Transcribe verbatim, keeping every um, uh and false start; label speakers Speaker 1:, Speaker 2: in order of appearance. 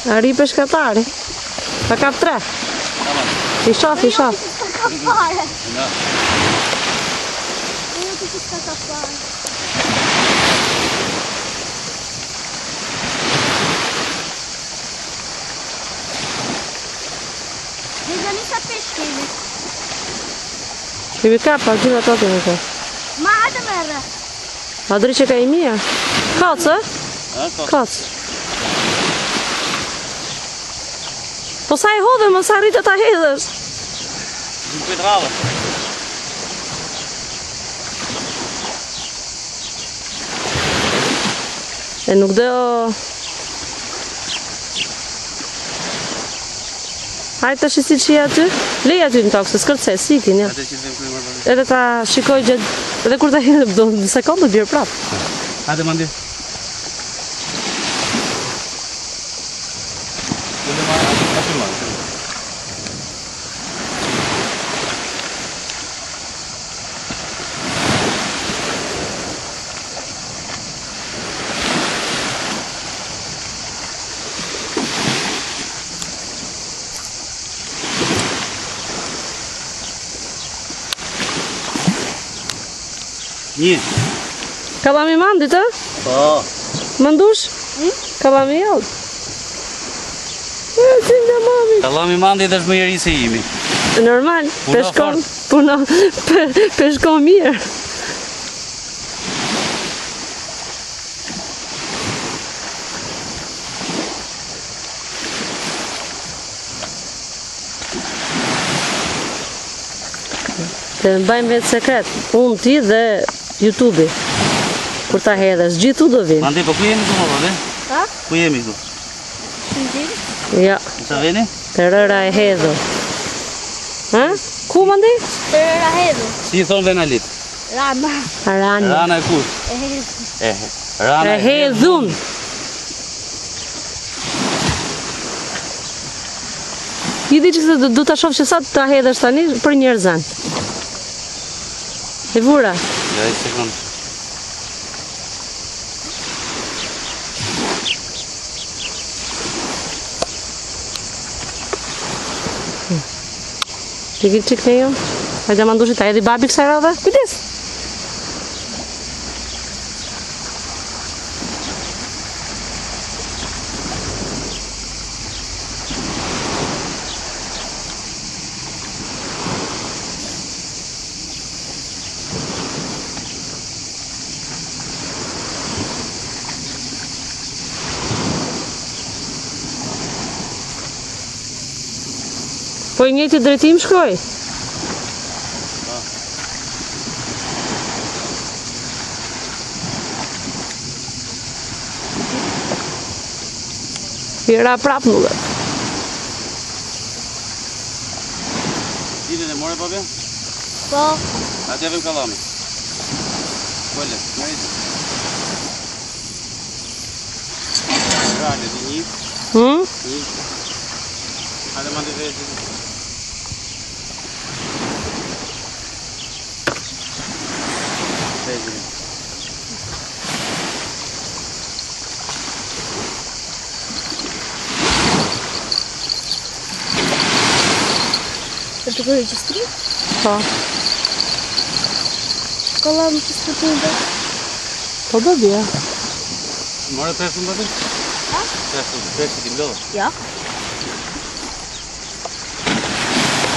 Speaker 1: Ari peshkatari. Pa kap tre. I shaf, i shaf. Kemi kapa, gjitha të atë në të.
Speaker 2: Ma hajde merre.
Speaker 1: Adri që ka i mija. Kacë, e? Kacë. Po sa i hodhe, më sa rritë ta hedhës.
Speaker 3: Në këtë rrave.
Speaker 1: E nuk dhe o... Hajtë të shisi që i aty? Lej aty në takë, se s'kërce, sikin, ja. Edhe ta shikoj gjatë, edhe kur ta hedhë, do në sekundë të bjerë prapë.
Speaker 3: Hajde, mandi. Një.
Speaker 1: Kalami mandit, e?
Speaker 3: Po.
Speaker 1: Më ndush? Kalami jallë. E, si nga mami.
Speaker 3: Kalami mandit është më i ri se imi.
Speaker 1: Normal, peshkon, puno, peshkon mirë. Të në bajmë vetë sekret, unë, ti dhe YouTube-i. Kur ta hedhës, gjithu do vinë.
Speaker 3: Mandi, po ku jemi këtu, më dhe?
Speaker 2: Ha?
Speaker 3: Ku jemi këtu?
Speaker 2: Shëndim?
Speaker 1: Ja,
Speaker 3: Sa veni?
Speaker 1: të rëra e hedhë. Ha? Ku, Mandi?
Speaker 2: Të rëra hedhu.
Speaker 3: Si i thonë Venalit?
Speaker 2: Rana.
Speaker 1: Rani.
Speaker 3: Rana e kush?
Speaker 2: E hedhu.
Speaker 3: E, Rana
Speaker 1: E hedhun. I di që se du të shofë që sa të hedhësh tani për njerëzan. E vura.
Speaker 3: Ja, i sekund.
Speaker 1: Ti ki qik në jo? Hajde ma ndushit, a edhi babi kësa radhe? Kujdes! Po i njëti drejtim shkoj? Pira prap nullet.
Speaker 3: Dine e more, papi?
Speaker 2: Po.
Speaker 3: Ati avim kalami. Kolle, merit. Rale, di një.
Speaker 1: Hmm?
Speaker 3: Një. Hajde, mandi vetë. Vetë.
Speaker 2: Të të kërë registri?
Speaker 1: Po.
Speaker 2: Kalam që së të të
Speaker 1: Po do bja.
Speaker 3: More pesë më bati?
Speaker 2: Ha?
Speaker 3: Pesë, pesë ti mlodhë?
Speaker 2: Ja.